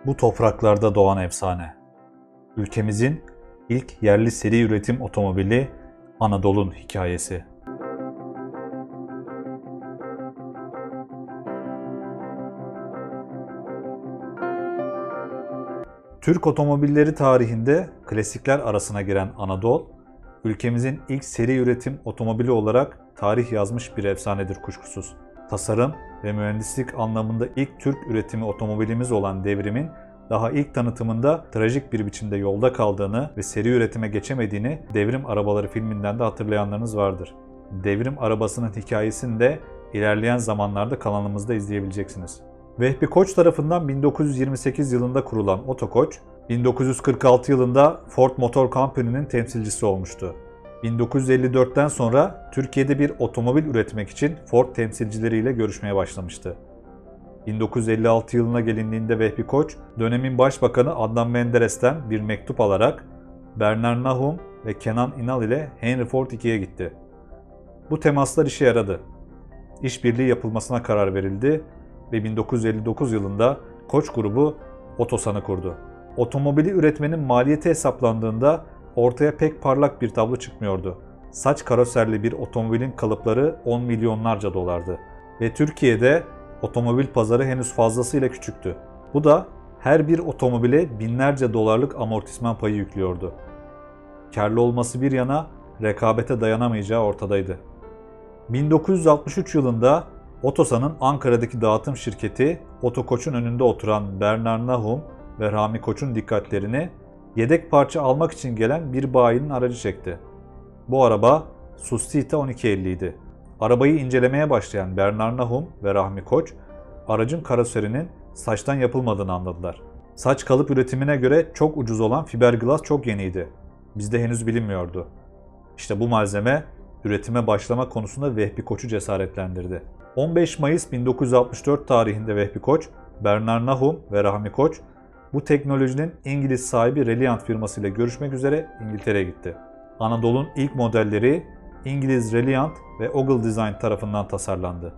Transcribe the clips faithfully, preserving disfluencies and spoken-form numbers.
Bu topraklarda doğan efsane. Ülkemizin ilk yerli seri üretim otomobili Anadolu'nun hikayesi. Türk otomobilleri tarihinde klasikler arasına giren Anadolu, ülkemizin ilk seri üretim otomobili olarak tarih yazmış bir efsanedir kuşkusuz. Tasarım ve mühendislik anlamında ilk Türk üretimi otomobilimiz olan Devrim'in daha ilk tanıtımında trajik bir biçimde yolda kaldığını ve seri üretime geçemediğini Devrim Arabaları filminden de hatırlayanlarınız vardır. Devrim arabasının hikayesini de ilerleyen zamanlarda kanalımızda izleyebileceksiniz. Vehbi Koç tarafından bin dokuz yüz yirmi sekiz yılında kurulan Otokoç, bin dokuz yüz kırk altı yılında Ford Motor Company'nin temsilcisi olmuştu. bin dokuz yüz elli dörtten sonra Türkiye'de bir otomobil üretmek için Ford temsilcileriyle görüşmeye başlamıştı. bin dokuz yüz elli altı yılına gelindiğinde Vehbi Koç, dönemin başbakanı Adnan Menderes'ten bir mektup alarak Bernard Nahum ve Kenan İnal ile Henry Ford ikiye gitti. Bu temaslar işe yaradı. İşbirliği yapılmasına karar verildi ve bin dokuz yüz elli dokuz yılında Koç grubu Otosan'ı kurdu. Otomobili üretmenin maliyeti hesaplandığında ortaya pek parlak bir tablo çıkmıyordu. Saç karoserli bir otomobilin kalıpları on milyonlarca dolardı ve Türkiye'de otomobil pazarı henüz fazlasıyla küçüktü. Bu da her bir otomobile binlerce dolarlık amortisman payı yüklüyordu. Kârlı olması bir yana rekabete dayanamayacağı ortadaydı. bin dokuz yüz altmış üç yılında Otosan'ın Ankara'daki dağıtım şirketi Otokoç'un önünde oturan Bernard Nahum ve Rami Koç'un dikkatlerini yedek parça almak için gelen bir bayinin aracı çekti. Bu araba Susita on iki elli idi. Arabayı incelemeye başlayan Bernard Nahum ve Rahmi Koç, aracın karoserinin saçtan yapılmadığını anladılar. Saç kalıp üretimine göre çok ucuz olan fiberglass çok yeniydi. Bizde henüz bilinmiyordu. İşte bu malzeme üretime başlama konusunda Vehbi Koç'u cesaretlendirdi. on beş Mayıs bin dokuz yüz altmış dört tarihinde Vehbi Koç, Bernard Nahum ve Rahmi Koç bu teknolojinin İngiliz sahibi Reliant firması ile görüşmek üzere İngiltere'ye gitti. Anadolu'nun ilk modelleri İngiliz Reliant ve Ogle Design tarafından tasarlandı.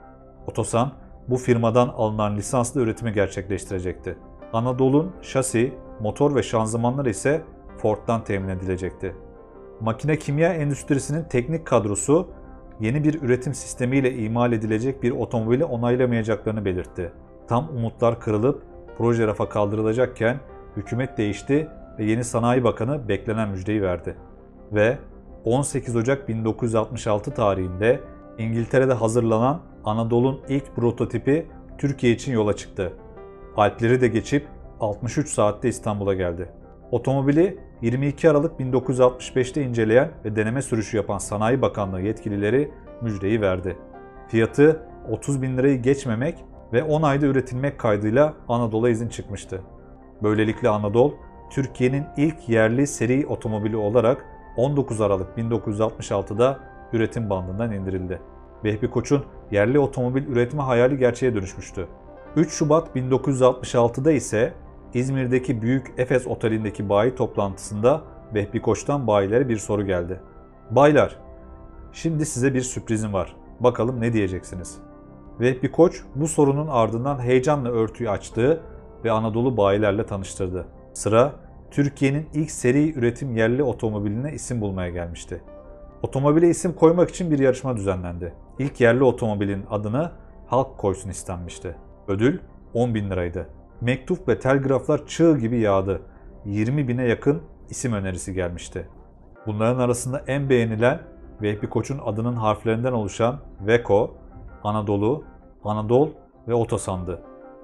Otosan bu firmadan alınan lisanslı üretimi gerçekleştirecekti. Anadolu'nun şasi, motor ve şanzımanları ise Ford'dan temin edilecekti. Makine kimya endüstrisinin teknik kadrosu yeni bir üretim sistemiyle imal edilecek bir otomobili onaylamayacaklarını belirtti. Tam umutlar kırılıp proje rafa kaldırılacakken hükümet değişti ve yeni Sanayi Bakanı beklenen müjdeyi verdi. Ve on sekiz Ocak bin dokuz yüz altmış altı tarihinde İngiltere'de hazırlanan Anadolu'nun ilk prototipi Türkiye için yola çıktı. Alpleri de geçip altmış üç saatte İstanbul'a geldi. Otomobili yirmi iki Aralık bin dokuz yüz altmış beşte inceleyen ve deneme sürüşü yapan Sanayi Bakanlığı yetkilileri müjdeyi verdi. Fiyatı otuz bin lirayı geçmemek ve on ayda üretilmek kaydıyla Anadolu'ya izin çıkmıştı. Böylelikle Anadolu, Türkiye'nin ilk yerli seri otomobili olarak on dokuz Aralık bin dokuz yüz altmış altıda üretim bandından indirildi. Vehbi Koç'un yerli otomobil üretme hayali gerçeğe dönüşmüştü. üç Şubat bin dokuz yüz altmış altıda ise İzmir'deki Büyük Efes Oteli'ndeki bayi toplantısında Vehbi Koç'tan bayilere bir soru geldi. "Baylar, şimdi size bir sürprizim var. Bakalım ne diyeceksiniz?" Vehbi Koç bu sorunun ardından heyecanla örtüyü açtığı ve Anadolu bayilerle tanıştırdı. Sıra Türkiye'nin ilk seri üretim yerli otomobiline isim bulmaya gelmişti. Otomobile isim koymak için bir yarışma düzenlendi. İlk yerli otomobilin adını halk koysun istenmişti. Ödül on bin liraydı. Mektup ve telgraflar çığ gibi yağdı. yirmi bine yakın isim önerisi gelmişti. Bunların arasında en beğenilen Vehbi Koç'un adının harflerinden oluşan Veko, Anadolu, Anadolu ve Otosan'dı.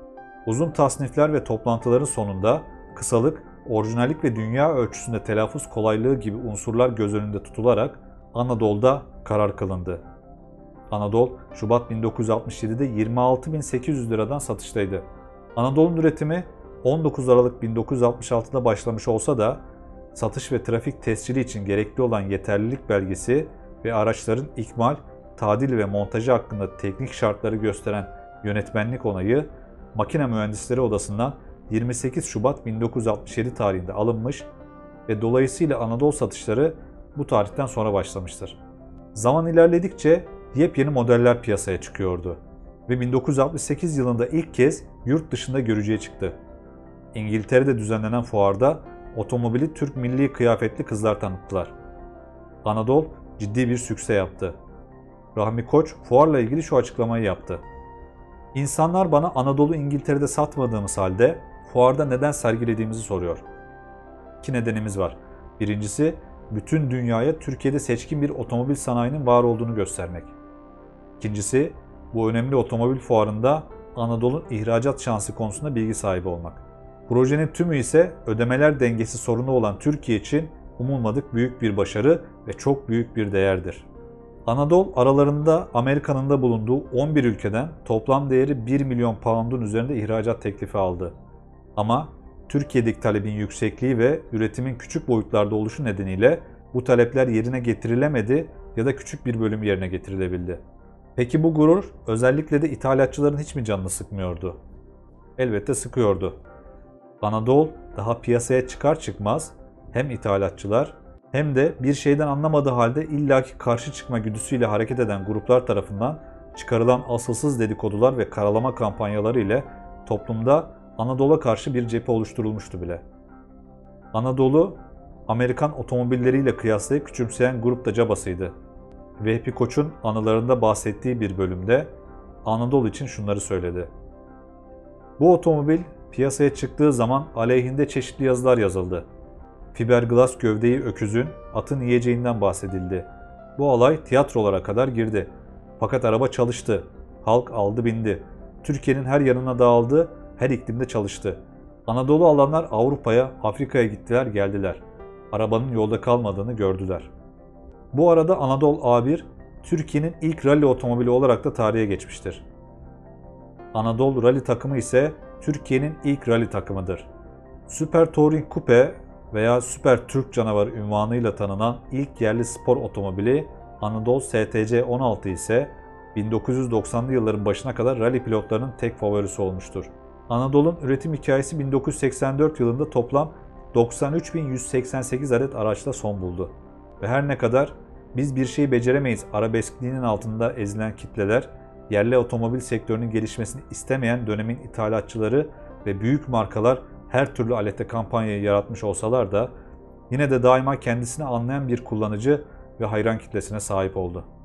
Uzun tasnifler ve toplantıların sonunda kısalık, orijinallik ve dünya ölçüsünde telaffuz kolaylığı gibi unsurlar göz önünde tutularak Anadolu'da karar kılındı. Anadolu, Şubat bin dokuz yüz altmış yedide yirmi altı bin sekiz yüz liradan satıştaydı. Anadolu'nun üretimi on dokuz Aralık bin dokuz yüz altmış altıda başlamış olsa da satış ve trafik tescili için gerekli olan yeterlilik belgesi ve araçların ikmal, tadil ve montajı hakkında teknik şartları gösteren yönetmenlik onayı Makine Mühendisleri Odası'ndan yirmi sekiz Şubat bin dokuz yüz altmış yedi tarihinde alınmış ve dolayısıyla Anadolu satışları bu tarihten sonra başlamıştır. Zaman ilerledikçe yepyeni modeller piyasaya çıkıyordu ve bin dokuz yüz altmış sekiz yılında ilk kez yurt dışında görücüye çıktı. İngiltere'de düzenlenen fuarda otomobili Türk milli kıyafetli kızlar tanıttılar. Anadolu ciddi bir sükse yaptı. Rahmi Koç fuarla ilgili şu açıklamayı yaptı. İnsanlar bana Anadolu İngiltere'de satmadığımız halde fuarda neden sergilediğimizi soruyor. İki nedenimiz var. Birincisi, bütün dünyaya Türkiye'de seçkin bir otomobil sanayinin var olduğunu göstermek. İkincisi, bu önemli otomobil fuarında Anadolu'nun ihracat şansı konusunda bilgi sahibi olmak. Projenin tümü ise ödemeler dengesi sorunu olan Türkiye için umulmadık büyük bir başarı ve çok büyük bir değerdir. Anadolu aralarında Amerika'nın da bulunduğu on bir ülkeden toplam değeri bir milyon pound'un üzerinde ihracat teklifi aldı. Ama Türkiye'deki talebin yüksekliği ve üretimin küçük boyutlarda oluşu nedeniyle bu talepler yerine getirilemedi ya da küçük bir bölüm yerine getirilebildi. Peki bu gurur özellikle de ithalatçıların hiç mi canını sıkmıyordu? Elbette sıkıyordu. Anadolu daha piyasaya çıkar çıkmaz hem ithalatçılar hem de bir şeyden anlamadığı halde illaki karşı çıkma güdüsüyle hareket eden gruplar tarafından çıkarılan asılsız dedikodular ve karalama kampanyaları ile toplumda Anadolu'ya karşı bir cephe oluşturulmuştu bile. Anadolu, Amerikan otomobilleriyle kıyaslayıp küçümseyen grupta cabasıydı. Vehbi Koç'un anılarında bahsettiği bir bölümde Anadolu için şunları söyledi. Bu otomobil piyasaya çıktığı zaman aleyhinde çeşitli yazılar yazıldı. Fiberglass gövdeyi öküzün, atın yiyeceğinden bahsedildi. Bu olay tiyatrolara kadar girdi. Fakat araba çalıştı. Halk aldı bindi. Türkiye'nin her yanına dağıldı, her iklimde çalıştı. Anadolu alanlar Avrupa'ya, Afrika'ya gittiler geldiler. Arabanın yolda kalmadığını gördüler. Bu arada Anadolu A bir, Türkiye'nin ilk rally otomobili olarak da tarihe geçmiştir. Anadolu Rally takımı ise Türkiye'nin ilk rally takımıdır. Super Touring Coupe veya Süper Türk Canavarı unvanıyla tanınan ilk yerli spor otomobili Anadolu S T C on altı ise bin dokuz yüz doksanlı yılların başına kadar rally pilotlarının tek favorisi olmuştur. Anadolu'nun üretim hikayesi bin dokuz yüz seksen dört yılında toplam doksan üç bin yüz seksen sekiz adet araçla son buldu. Ve her ne kadar biz bir şeyi beceremeyiz arabeskliğinin altında ezilen kitleler, yerli otomobil sektörünün gelişmesini istemeyen dönemin ithalatçıları ve büyük markalar her türlü aleyhte kampanyayı yaratmış olsalar da yine de daima kendisini anlayan bir kullanıcı ve hayran kitlesine sahip oldu.